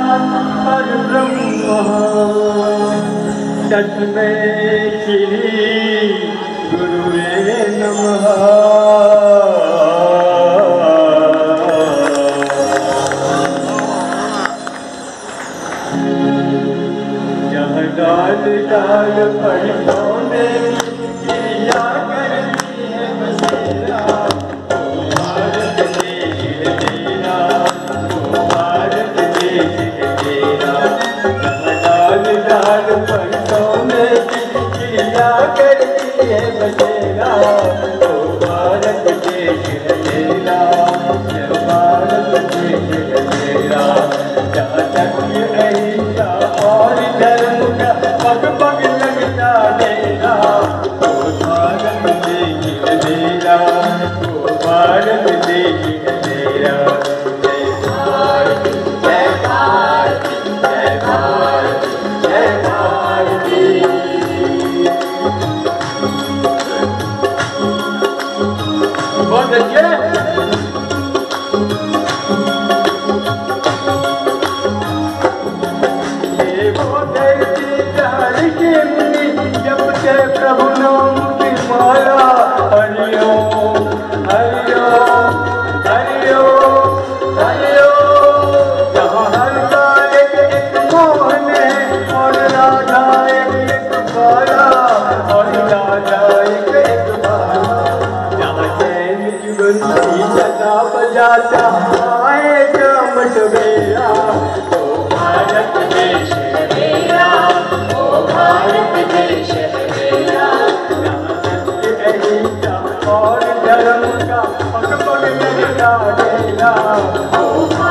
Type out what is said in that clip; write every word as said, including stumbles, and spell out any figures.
तस्मै श्री गुरुवे नमः। जहाँ डाल डाल फलों में क्रिया करती है बसेरा, ओ भारत देश है तेरा, ओ भारत देश है तेरा। जहाँ डाल डाल फलों में क्रिया करती है बसेरा, ओ भारत देश है तेरा, ओ भारत देश है तेरा। जहाँ सत्य अहिंसा और धर्म का पग पग लगता मेरा, ओ भारत देश है मेरा, ओ भारत देश है मेरा। जय भारत जय भारत जय भारत जय भारती। बहुत अच्छे प्रभु नाम की माला। हरि ओम हरि ओम हरि ओम हरि ओम। जहाँ हर का एक एक मोहन है और राधा एक एक बाला, और राधा एक एक बाला। जहाँ चैन की बंसी सदा बजाता आए जमट बेरा, ओ भारत देश है मेरा, ओ भारत देश है और धर्म का पग पग लगता मेरा, ओ